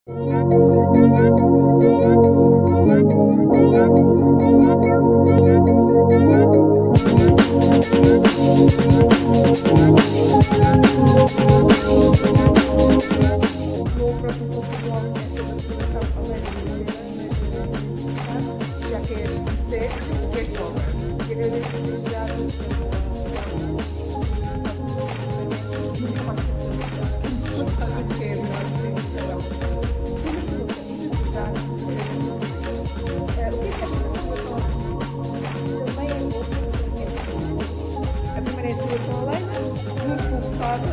Já que és sexo, que és blogger. E agradeço desde já a todos que achas que é melhor dizer segunda pergunta, o que é que achas da depilação a laser? Também é bom porque a primeira é a depilação a laser, luz pulsada.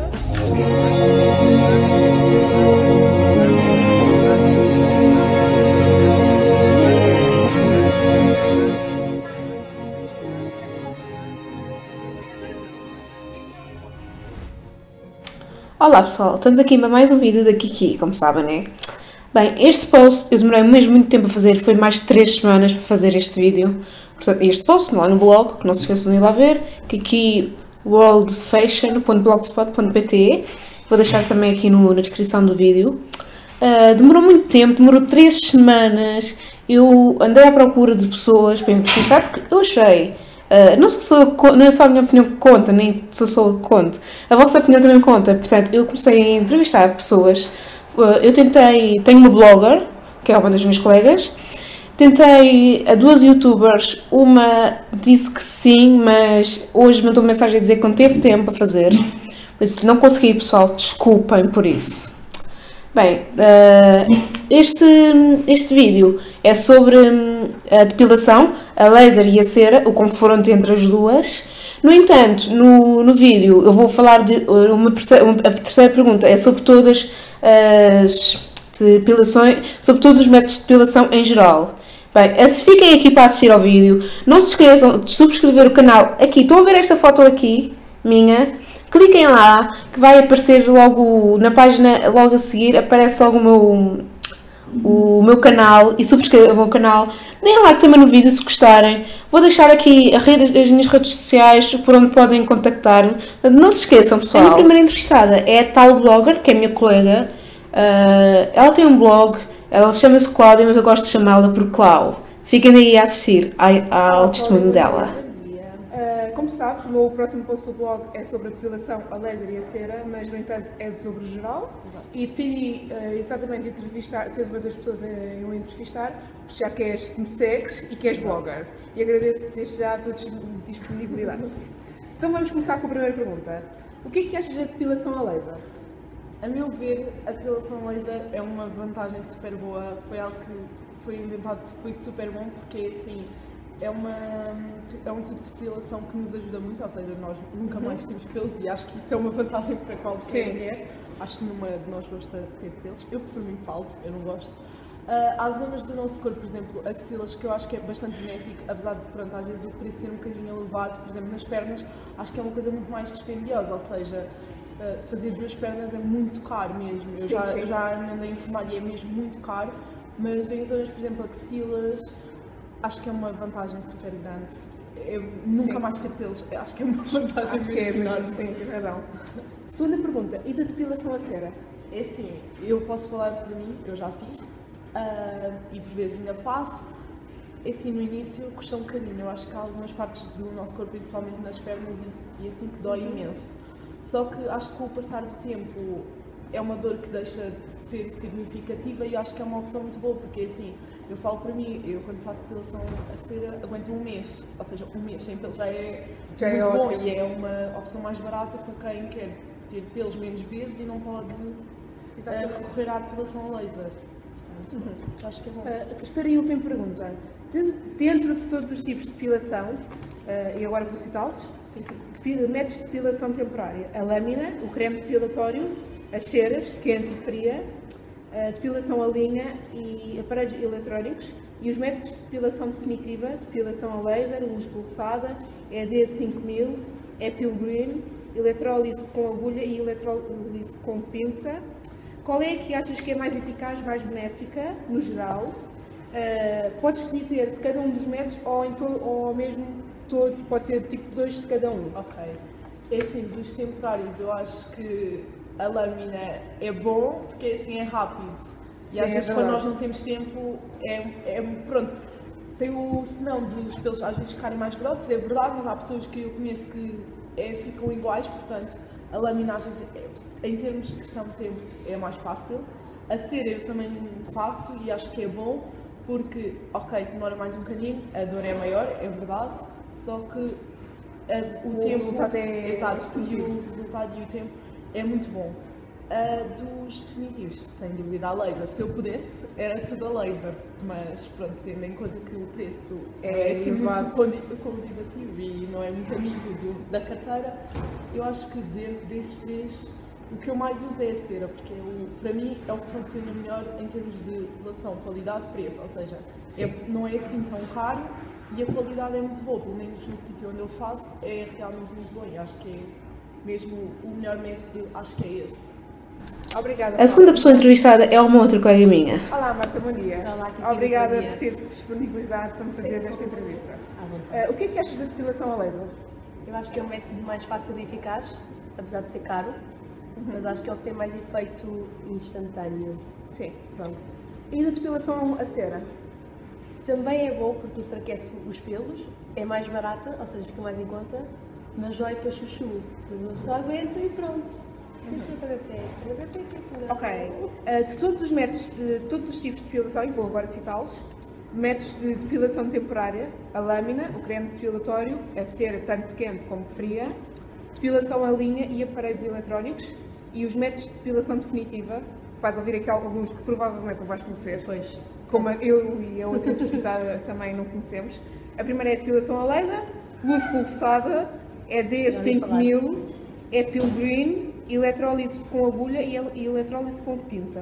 Olá pessoal, estamos aqui para mais um vídeo da Kiki, como sabem, né? Bem, este post eu demorei mesmo muito tempo a fazer, foi mais de 3 semanas para fazer este vídeo. Portanto, este post lá no blog, que não se esqueçam de ir lá ver, kikiworldfashion.blogspot.pt. Vou deixar também aqui na descrição do vídeo. Demorou muito tempo, demorou 3 semanas. Eu andei à procura de pessoas para entrevistar, porque eu achei... não é só a minha opinião que conta, nem se sou eu que conto. A vossa opinião também conta. Portanto, eu comecei a entrevistar pessoas. Eu tenho uma blogger, que é uma das minhas colegas. Tentei a 2 youtubers. Uma disse que sim, mas hoje mandou uma mensagem a dizer que não teve tempo para fazer. Por isso, não consegui, pessoal. Desculpem por isso. Bem, este vídeo é sobre a depilação, a laser e a cera, o confronto entre as duas. No entanto, no vídeo eu vou falar de a terceira pergunta é sobre todas as depilações, sobre todos os métodos de depilação em geral. Bem, fiquem aqui para assistir ao vídeo. Não se esqueçam de subscrever o canal aqui. Estão a ver esta foto aqui, minha? Cliquem lá, que vai aparecer logo na página, logo a seguir, aparece logo o meu canal e subscrevam o meu canal. Deem like também no vídeo se gostarem. Vou deixar aqui as minhas redes sociais por onde podem contactar-me. Não se esqueçam, pessoal. A minha primeira entrevistada é a tal blogger, que é a minha colega. Ela tem um blog, ela chama-se Cláudia, mas eu gosto de chamá-la por Clau. Fiquem aí a assistir ao testemunho dela. Como sabes, o meu próximo post do blog é sobre a depilação a laser e a cera, mas no entanto é sobre o geral. Exato. E decidi exatamente entrevistar, seres uma das pessoas a eu entrevistar, já que me segues e que és blogger. E agradeço desde já a tua disponibilidade. Então vamos começar com a primeira pergunta. O que é que achas da depilação a laser? A meu ver, a depilação laser é uma vantagem super boa, foi algo que foi inventado, foi super bom, porque assim, é um tipo de depilação que nos ajuda muito, ou seja, nós nunca mais temos pelos e acho que isso é uma vantagem para qualquer mulher. Acho que nenhuma de nós gosta de ter pelos, eu por mim falo, eu não gosto. Há zonas do nosso corpo, por exemplo, axilas, que eu acho que é bastante benéfico, apesar de, pronto, às vezes o preço ser um bocadinho elevado, por exemplo, nas pernas, acho que é uma coisa muito mais dispendiosa, ou seja, fazer 2 pernas é muito caro mesmo. Eu já me andei a informar e é mesmo muito caro, mas em zonas, por exemplo, axilas, acho que é uma vantagem super grande. Eu nunca mais ter pelos, acho que é uma vantagem acho que é mesmo, sim, tens razão. Segunda pergunta, e da depilação a cera? É assim, eu posso falar por mim, eu já fiz, e por vezes ainda faço. É assim, no início custa um bocadinho, eu acho que há algumas partes do nosso corpo, principalmente nas pernas, e assim que dói imenso. Só que acho que com o passar do tempo é uma dor que deixa de ser significativa e acho que é uma opção muito boa, porque assim, eu falo para mim, eu quando faço depilação a cera aguento um mês, ou seja, um mês sem pelos já é muito bom ótimo. E é uma opção mais barata para quem quer ter pelos menos vezes e não pode recorrer à depilação a laser. Acho que é bom. A terceira e última pergunta, dentro de todos os tipos de depilação, e agora vou citá-los, métodos de depilação temporária, a lâmina, o creme depilatório, as ceras, quente e fria, a depilação a linha e aparelhos eletrónicos, e os métodos de depilação definitiva, depilação a laser, luz pulsada, ED 5000, Epil Green, eletrólise com agulha e eletrólise com pinça. Qual é que achas que é mais eficaz, mais benéfica, no geral? Podes dizer de cada um dos métodos ou mesmo todo, pode ser tipo 2 de cada um? Ok. É assim, dos temporários eu acho que a lâmina é bom, porque assim é rápido. E às vezes quando nós não temos tempo, pronto, tem o senão dos pelos às vezes ficarem mais grossos, é verdade, mas há pessoas que eu conheço que ficam iguais, portanto a laminagem em termos de questão de tempo é mais fácil. A cera eu também faço e acho que é bom, porque, ok, demora mais um bocadinho, a dor é maior, é verdade, só que o tempo, resultado exato, e o resultado e o tempo é muito bom. Dos definitivos, sem dúvida, a laser. Se eu pudesse, era tudo a laser, mas pronto, tendo em conta que o preço é assim muito convidativo e não é muito amigo da carteira, eu acho que desses três, o que eu mais uso é a cera, porque para mim é o que funciona melhor em termos de relação qualidade-preço, ou seja, não é assim tão caro e a qualidade é muito boa, pelo menos no sítio onde eu faço é realmente muito bom e acho que é mesmo o melhor método, acho que é esse. Obrigada. A segunda pessoa entrevistada é uma outra colega minha. Olá, Marta, bom dia. Olá, obrigada por teres disponibilizado para me fazer esta entrevista. O que é que achas da depilação a laser? Eu acho que é um método mais fácil e eficaz, apesar de ser caro, mas acho que é o que tem mais efeito instantâneo. Sim. Pronto. E da depilação a cera? Também é bom porque enfraquece os pelos, é mais barata, ou seja, fica mais em conta, mas dói para chuchu. Mas uma pessoa aguenta e pronto. Ok. De todos os métodos, de todos os tipos de depilação, e vou agora citá-los, métodos de depilação temporária, a lâmina, o creme depilatório, a cera tanto quente como fria, depilação a linha e aparelhos eletrónicos, e os métodos de depilação definitiva, vais ouvir aqui alguns que provavelmente não vais conhecer, Pois. como eu e a outra entrevistada também não conhecemos. A primeira é a depilação a laser, luz pulsada, é D5000, é Pilgrim, eletrólise com agulha e eletrólise com pinça.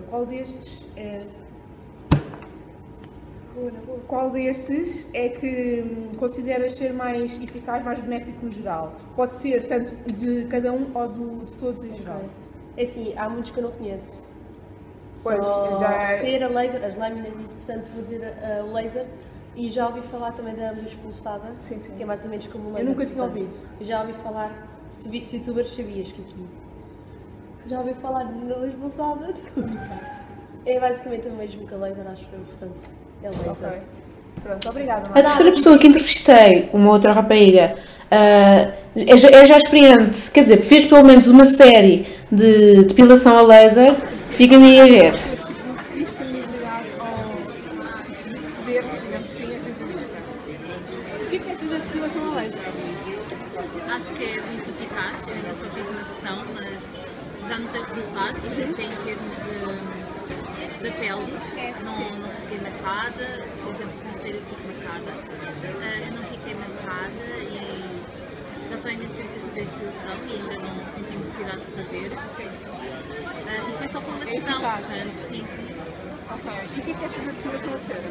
Qual destes é que consideras ser mais eficaz, mais benéfico no geral? Pode ser tanto de cada um ou de todos em geral? É assim, há muitos que eu não conheço. Pois, Só já... cera, laser, as lâminas e isso, portanto vou dizer o laser. E já ouvi falar também da luz pulsada, Sim, sim. que é mais ou menos como o laser. Eu nunca tinha portanto, ouvido. Eu já ouvi falar, se tu visses youtubers sabias que aqui. Já ouvi falar da luz pulsada? É basicamente o mesmo que a laser, acho eu, portanto, é laser. Ok. Pronto, obrigada. A terceira pessoa que entrevistei, uma outra rapariga, é já experiente, quer dizer, fez pelo menos uma série de depilação a laser, fica-me aí a ver. Disponibilidade ao receber, digamos assim, essa entrevista. O que é que achas da depilação a laser? Acho que é muito eficaz, eu ainda só fiz uma sessão, mas já não tenho resultados, até em termos da pele, não fiquei marcada, por exemplo, com cera eu fico marcada, eu não fiquei marcada e já estou imenso tempo sem fazer depilação e ainda não senti necessidade de fazer. E foi só com uma sessão, portanto, sim. Ok. E o que é que achas da depilação a cera?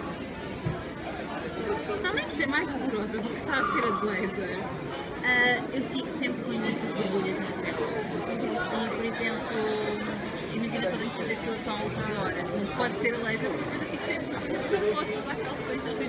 Para além de ser mais dolorosa do que está a ser a de laser, eu fico sempre com imensas borbulhas na pele. E, por exemplo, imagina quando a gente fazer depilação a última hora, não pode ser a laser, porque eu fico cheia de borbulhas, não posso usar calções ao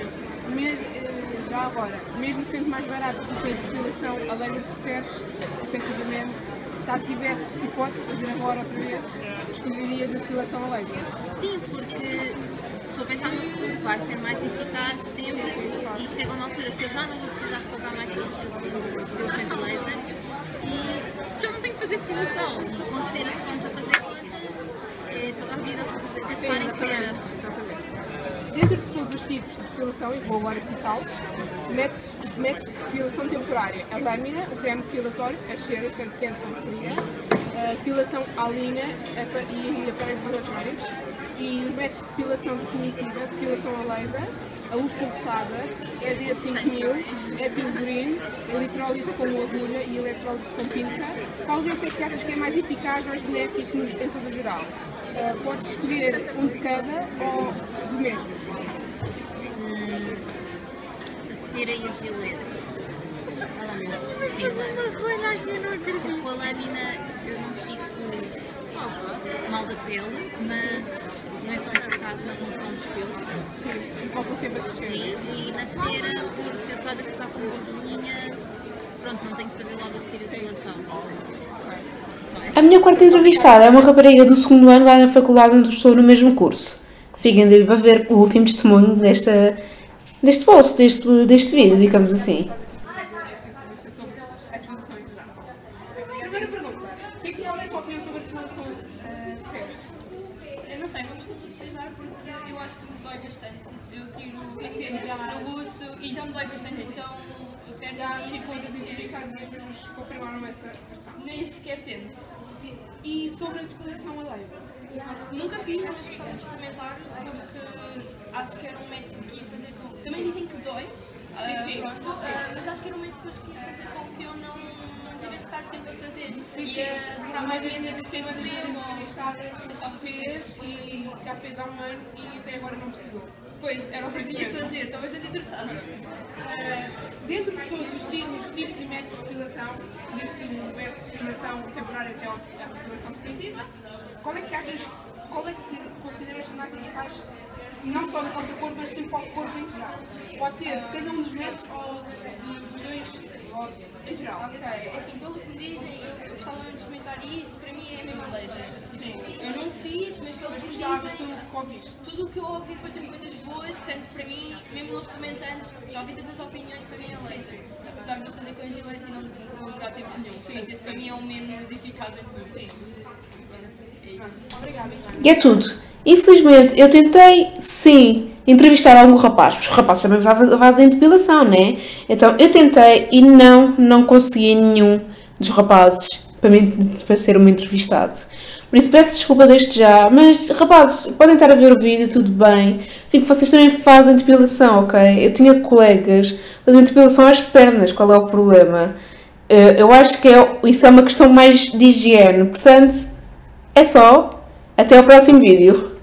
Já agora, mesmo sendo mais barato do que a depilação, a laser preferes, efetivamente, caso tivesses hipótese de fazer agora outra vez, escolherias a depilação a laser? Sim, porque estou a pensar no futuro, vai ser mais eficaz sempre e chega uma altura que eu já não vou precisar de pagar mais pelas depilações a laser e já não tenho que fazer depilação e com cera, se vamos a fazer contas, toda a vida vou deixar em cera. Dentro de todos os tipos de depilação, e vou agora citá-los, métodos de depilação temporária, a lâmina, o creme depilatório, as ceras, tanto quente como fria, a depilação à linha e aparelhos eletrónicos, e os métodos de depilação definitiva, depilação a laser, a luz pulsada, é D5000, é Pilgrim, eletrólise com agulha e eletrólise com pinça. Qual desses é que achas que é mais eficaz, mais benéfico em todo o geral? Podes escolher um de cada ou do mesmo? A cera e a gilete. A lâmina. Sim, porque com a lâmina eu não fico mal da pele, mas não é tão eficaz na remoção dos pelos. Sim, voltam sempre a crescer. Sim, e na cera, porque apesar de ficar com borbulhinhas, pronto, não tenho que fazer logo a seguir a depilação. A minha quarta entrevistada é uma rapariga do segundo ano lá na faculdade onde estou no mesmo curso. Fiquem de ver o último testemunho deste post, deste vídeo, digamos assim. Primeira pergunta. Qual é a tua opinião sobre a depilação séria? Eu não sei, não costumo utilizar porque eu acho que me dói bastante. Eu tiro a cena no buço e já me dói bastante, então perto de Tipo, as entrevistadas às vezes confirmaram essa versão. nem sequer tento. E sobre a depilação a laser? Nunca fiz, mas gostava de experimentar porque acho que era um método que ia fazer com. Também dizem que dói, pronto, mas acho que era um método que ia fazer com que eu não tivesse de estar sempre a fazer. Ia mais ou menos a ser Uma das mesmo. entrevistadas fez e já fez há um ano e até agora não precisou. Pois, era o que eu queria fazer, estou bastante interessada. Dentro de todos os tipos e métodos de depilação, desde o método de depilação temporária até a depilação definitiva, qual é que consideras mais eficaz, não só no corpo, mas sim para o corpo em geral? Pode ser de cada um dos métodos ou dos dois, ou em geral. Ok, assim, pelo que me dizem, eu gostava mesmo de experimentar isso, para mim é a mesma laser. Eu não fiz, mas pelo que me Gostavas dizem, tudo que ouviste? tudo o que eu ouvi foi sempre coisas boas, portanto, para mim, mesmo não experimentando, já ouvi tantas opiniões, para mim é laser. Apesar de não fazer com gilete e não durar tempo nenhum. Portanto, esse para mim é o menos eficaz em tudo. Obrigada. E é tudo. Infelizmente, eu tentei, sim, entrevistar algum rapaz. Os rapazes também fazem depilação, né? Então, eu tentei e não consegui nenhum dos rapazes para ser um entrevistado. Por isso, peço desculpa desde já. Mas, rapazes, podem estar a ver o vídeo, tudo bem. Tipo, vocês também fazem depilação, ok? Eu tinha colegas fazendo depilação às pernas. Qual é o problema? Eu acho que isso é uma questão mais de higiene. Portanto, é só. Até ao próximo vídeo.